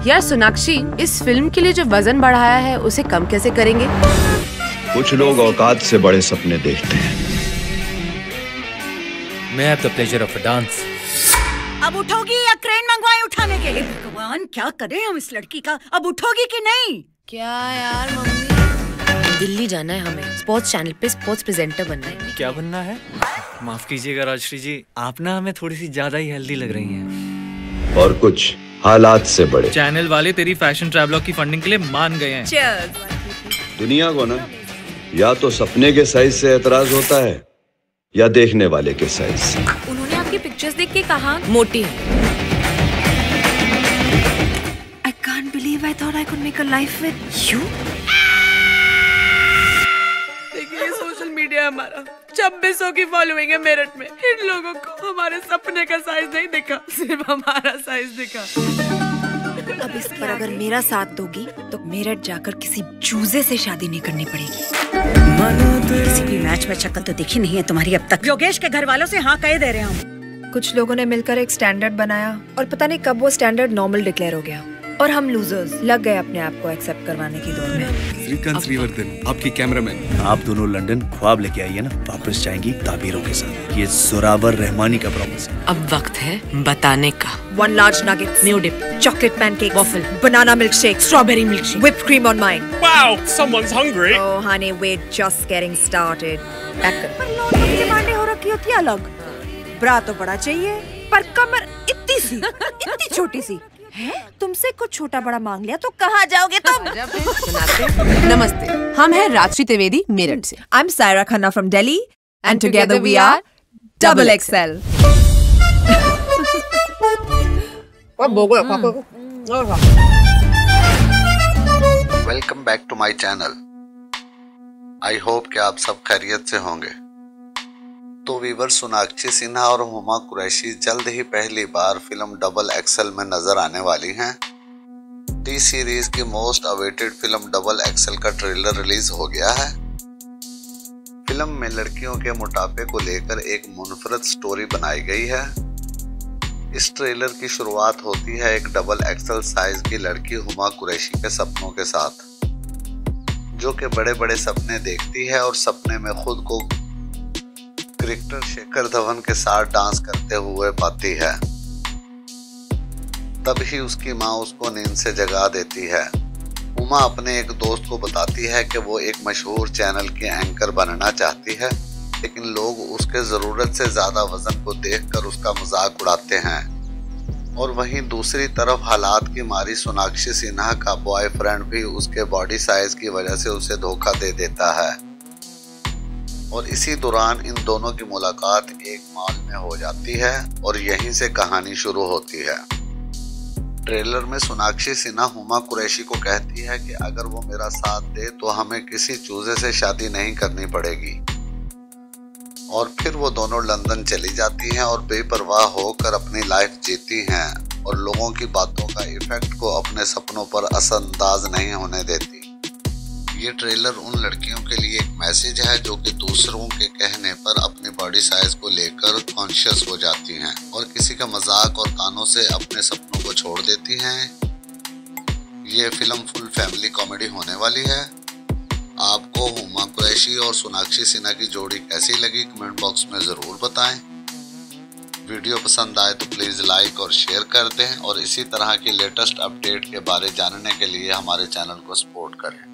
यार सोनाक्षी, इस फिल्म के लिए जो वजन बढ़ाया है उसे कम कैसे करेंगे? कुछ लोग औकात से बड़े सपने देखते हैं। May I have the pleasure of a dance? अब उठोगी या क्रेन मंगवाएं उठाने के? भगवान, क्या करें हम इस लड़की का? अब उठोगी कि नहीं? क्या यार मम्मी, दिल्ली जाना है हमें। स्पोर्ट्स चैनल पे स्पोर्ट्स प्रेजेंटर बनना है। क्या बनना है? माफ कीजिएगा राजश्री जी, आप ना हमें थोड़ी सी ज्यादा ही हेल्दी लग रही हैं। और कुछ हालात से बड़े। चैनल वाले तेरी फैशन ट्रैवलॉग की फंडिंग के लिए मान गए हैं। Cheers। दुनिया को ना या तो सपने के साइज से एतराज होता है या देखने वाले के साइज से। उन्होंने आपकी पिक्चर्स देख के कहा मोटी है। I can't believe I thought I could make a life with you। देखिए सोशल मीडिया हमारा 2600 की फॉलोइंग है मेरठ में। इन लोगों को हमारे सपने का साइज नहीं दिखा, सिर्फ हमारा साइज दिखा। अब इस पर अगर मेरा साथ दोगी तो मेरठ जाकर किसी चूजे से शादी नहीं करनी पड़ेगी। किसी भी मैच में शक्ल तो देखी नहीं है तुम्हारी अब तक। योगेश के घर वालों से हाँ कह दे रहे हैं हम। कुछ लोगों ने मिलकर एक स्टैंडर्ड बनाया और पता नहीं कब वो स्टैंडर्ड नॉर्मल डिक्लेयर हो गया और हम लूजर्स लग गए अपने आप को एक्सेप्ट करवाने की दौड़ में। श्रीकांत श्रीवर्धन, आपकी कैमरामैन। आप दोनों लंदन ख्वाब लेके आई है ना, वापस जाएंगी ताबीरों के साथ। ये जोरावर रहमानी का प्रॉमिस है। अब वक्त है बताने का। 1 large nugget, new dip, chocolate pancake, waffle, banana milkshake, strawberry milkshake, whipped cream on mine। Wow, someone's hungry। Oh honey, we're just getting started। पर लोगों की डिमांडें हो रखी होती है अलग। ब्रा तो बड़ा चाहिए, पर कमर इतनी सी, इतनी छोटी सी है। तुमसे कुछ छोटा बड़ा मांग लिया तो कहाँ जाओगे तुम? नमस्ते, हम हैं राजश्री त्रिवेदी मेरठ से। I'm Saira Khanna from Delhi and together we are Double XL। Welcome back to my channel. I hope कि आप सब खैरियत से होंगे। तो वीवर, सोनाक्षी सिन्हा और हुमा कुरैशी जल्द ही पहली बार फिल्म डबल एक्सल में नजर आने वाली हैं। टी सीरीज की most awaited film double XL का ट्रेलर रिलीज हो गया है। फिल्म में लड़कियों के मोटापे को लेकर एक मुनफरद स्टोरी बनाई गई है। इस ट्रेलर की शुरुआत होती है एक डबल एक्सल साइज की लड़की हुमा कुरैशी के सपनों के साथ, जो कि बड़े बड़े सपने देखती है और सपने में खुद को क्रिकेटर शेखर धवन के साथ डांस करते हुए पाती है। तभी उसकी माँ उसको नींद से जगा देती है। उमा अपने एक दोस्त को बताती है कि वो एक मशहूर चैनल की एंकर बनना चाहती है, लेकिन लोग उसके जरूरत से ज्यादा वजन को देखकर उसका मजाक उड़ाते हैं। और वहीं दूसरी तरफ हालात की मारी सोनाक्षी सिन्हा का बॉयफ्रेंड भी उसके बॉडी साइज की वजह से उसे धोखा दे देता है। और इसी दौरान इन दोनों की मुलाकात एक मॉल में हो जाती है और यहीं से कहानी शुरू होती है। ट्रेलर में सोनाक्षी सिन्हा हुमा कुरैशी को कहती है कि अगर वो मेरा साथ दे तो हमें किसी चूजे से शादी नहीं करनी पड़ेगी। और फिर वो दोनों लंदन चली जाती हैं और बेपरवाह होकर अपनी लाइफ जीती हैं और लोगों की बातों का इफेक्ट को अपने सपनों पर असरअंदाज नहीं होने देती। ये ट्रेलर उन लड़कियों के लिए एक मैसेज है जो कि दूसरों के कहने पर अपनी बॉडी साइज को लेकर कॉन्शियस हो जाती हैं और किसी का मजाक और तानों से अपने सपनों को छोड़ देती हैं। ये फिल्म फुल फैमिली कॉमेडी होने वाली है। आपको हुमा कुरैशी और सोनाक्षी सिन्हा की जोड़ी कैसी लगी कमेंट बॉक्स में ज़रूर बताएं। वीडियो पसंद आए तो प्लीज़ लाइक और शेयर कर दें और इसी तरह की लेटेस्ट अपडेट के बारे जानने के लिए हमारे चैनल को सपोर्ट करें।